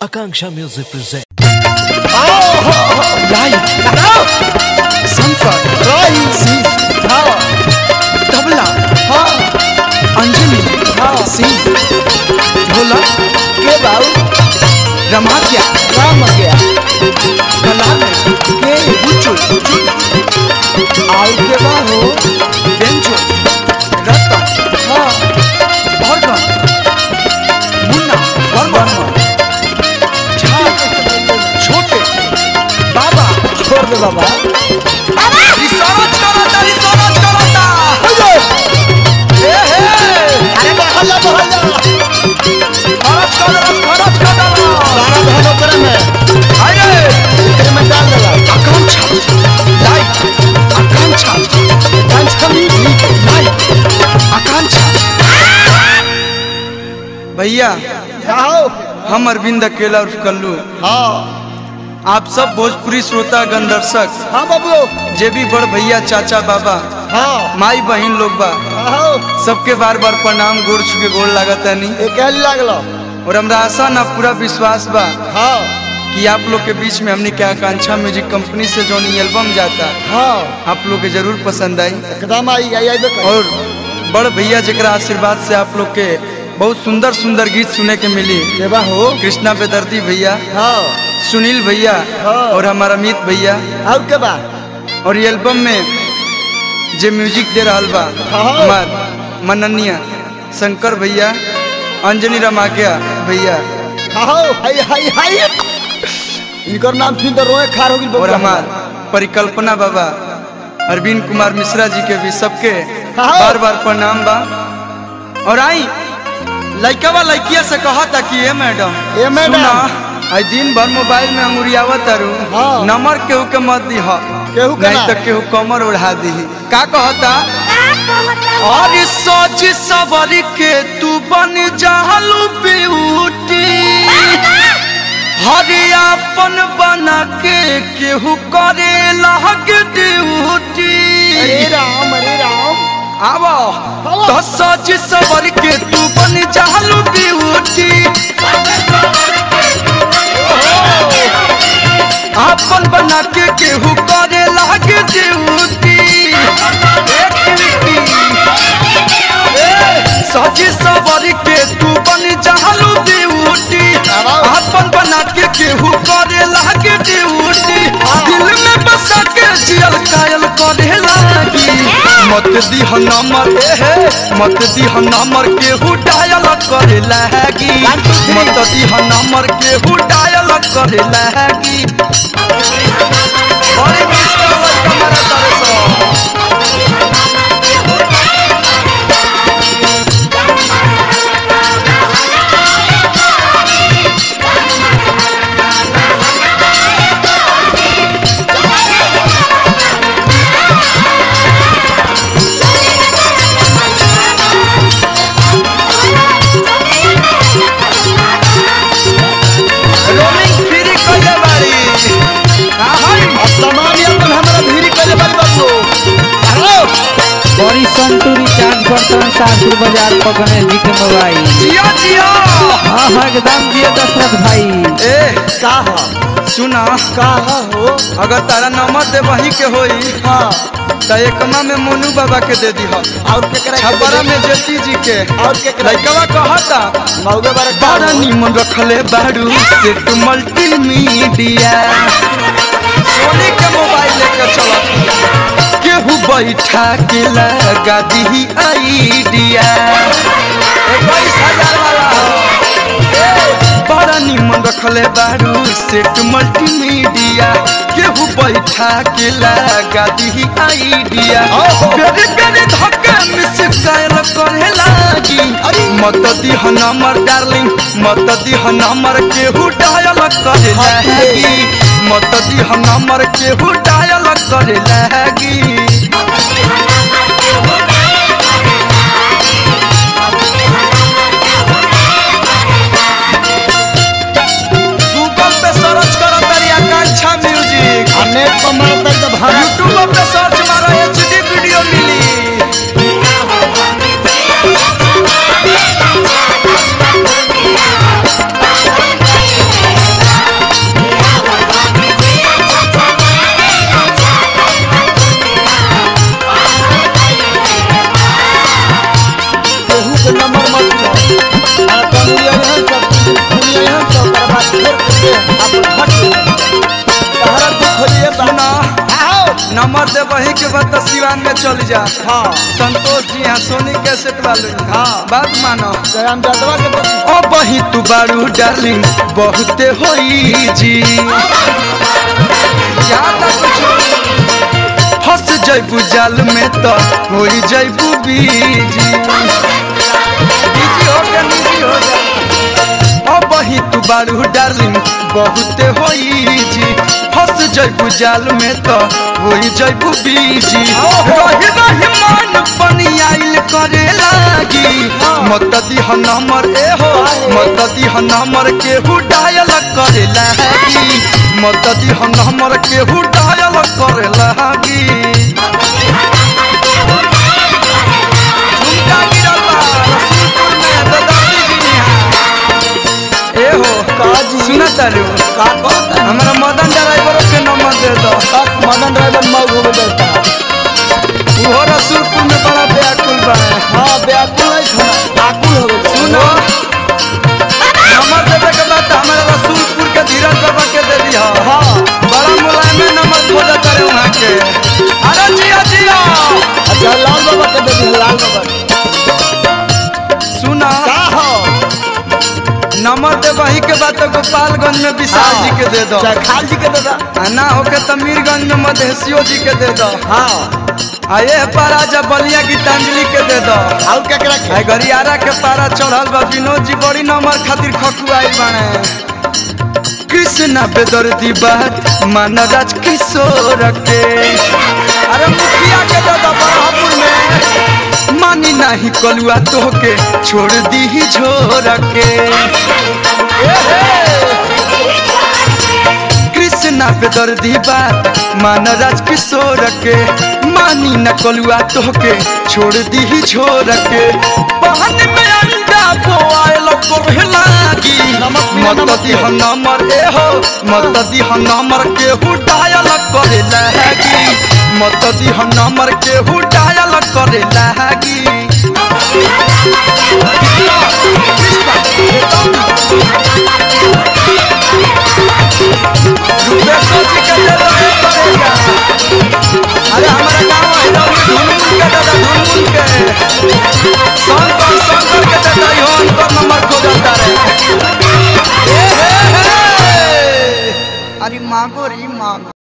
Akanksha Music presents. Light, Sankar, Singh, Tabla, Anjali, Singh, Dhola, के बाऊ Ramakya, Ram गया Kalam, के Buchu, आउ के बाहो Benjo, Ratan, हाँ Organ, Munna, Varma, छोटे बाबा छोड़ दे बाबा रिसर्च करता हे अरे बहला बहला खरच कर सारा धनो करे में अरे तेरे में डाल देला Akanksha light Akanksha Akanksha music light Akanksha भैया आओ हम अरविंद अकेला उर्फ कल्लू हाँ आप सब भोजपुरी श्रोता गण दर्शक हाँ बाबू जे भी बड़ भैया चाचा बाबा हाँ माई बहन लोग बा आओ सबके बार बार प्रणाम गोड़ छुके गोड़ लागता नहीं एक हेल लागलो और हमरा आशा ना पूरा विश्वास बा हाँ कि आप लोग के बीच में हमने क्या आकांक्षा म्यूजिक कंपनी से जो एल्बम जाता हाँ आप लोग के जरूर पसंद आई एकदम आई देखो और बड़ भैया जरा आशीर्वाद से आप लोग के बहुत सुंदर सुंदर गीत सुने के मिली के बाहो कृष्णा बेदर्दी भैया हाँ सुनील भैया हाँ। और हमारा अमित भैया और के बा और ये एल्बम में जे म्यूजिक दे रहा बा हाँ। हमार मननिया शंकर भैया अंजनी रमाकिया भैया हाँ हाय हाय हाय इनकर नाम सुन तो रोए खार हो गई और हमार परिकल्पना बाबा अरविंद कुमार मिश्रा जी के भी सबके हाँ। बार बार प्रणाम बा और आई लड़का लड़किया से कहा था कि ये मैडम आई दिन भर मोबाइल में अंगुरियावत तारू हाँ। नंबर केहू के मत दी केहू के नहीं ना। तो केहू कमर उड़ा दी का कहता और सोच सवर के तू बन जालू ब्यूटी हरियापन बना के केहू करे लग ड्यूटी अरे राम आवो तो सोच सवर के तू बन जालू ब्यूटी अपन बना के केहू करे लग ड्यूटी सजी सवर के तू बन जालू ड्यूटी अपन बना के केहू करे लग ड्यूटी दिल में बसा के जियल कायल करे लगी मत दी नंबर मत दी नंबर केहू डायल करे लगी मत दी नंबर केहू डायल करे लगी बड़ी मिस्टर हमारा बड़ी संतूरी चार्ज बर्तन शाहपुर बाजार पकड़े जी के मोबाइल जिया जिया हाँ हाँ एकदम जिया दशरथ भाई ए का हो सुना का हो अगर तारा नंबर दे वही के होई हाँ तो एकमा में मोनू बाबा के दे दी और के करा छपरा में जेती जी के और के करा लड़कवा कहता मौगे बारे बड़ा निमन रखले बारू सेट मल्टीमीडिया सोनी के मोबाइल लेकर चला केहू बैठा के लगा दी आइडिया 21,000 वाला बड़ा निमन रखले बारू सेट मल्टीमीडिया केहू बैठा के लगा दी आइडिया बेरे बेरे धक्का मिस कायल करे लागी मत दी नंबर डार्लिंग मत दी नंबर केहू डायल करे लागी मत दी नंबर केहू डायल करे लागी गूगल पे सर्च करो तारी आकांक्षा म्यूजिक नेट पर मारता तो भाड़ा यूट्यूब पे सर्च मारो एचडी वीडियो मिली तहरा दुख होइए सुना आओ नंबर दे वही के बाद तो सिवान में चल जा। हां संतोष जी यहाँ सोनी कैसेट वाले हाँ। बात मानो जयराम यादवा के तो ओ बही तू बारू डार्लिंग बहुते होई जी ज्यादा कुछ फंस जैबू जाल में तो होई जैबू बीजी हो गया निजी हो गया। ओ बही तू बारू डार्लिंग बहुते होई जी फंस जैबू जाल में तो होई जैबू बीजी रही रही मन पनी आइल करे लागी मत दिह नंबर ए हो मत दिह नंबर केहू डायल करे लागी मत दिह नंबर केहू डायल करे लागी झुमका गिरल बा रसूलपुर में दादी जी यहाँ ए हो काजी सुना तारू का कहता हमारा मदन ड्राइवर के नंबर दे दो मदन ड्राइवर मऊ हो जाता वो रसूलपुर में बड़ा व्याकुल बा हां व्याकुल नहीं खाना आकुल हो गया सुनो नंबर देवे के बाद हमारे रसूलपुर के धीरज बाबा के दे दिया हां बड़ा मुलायम में नंबर खोजा करे वहाँ के अरे जिया जिया अच्छा लाल बाबा के दे लाल बाबा सुना का हो नंबर दे वही के बाद तो गोपालगंज में विशाल जी के दे दो खाल जी के दे दा ना होके तो मीरगंज में मधेसियो जी के दे दो हां आये पारा जब बलिया गीतांजलि के दे दो आउ केकरा के आई गरियारा के पारा चढ़ल बा विनोद जी बड़ी नंबर खातिर खकुआई बाने कृष्णा बेदर्दी बात मानराज किशोर के अरे मुखिया के दे दो बड़हपुर में मानी नहीं कलुआ तोहके छोड़ दी ही झोर के कृष्णा बेदर्दी बात मानराज किशोर के मानी न कलुआ तोहके छोड़ दी ही झोर के बहन में अंडा बोआल करे लागी मत दिह नंबर ए हो मत दिह नंबर केहू डायल करे लागी मत दिह नंबर केहू डायल करे लागी अरे हमारा गाँव है धुनमुन के दादा धुनमुन के सौन के दादा यो अंतर नंबर खो जाता है अरे मांगो री मांगो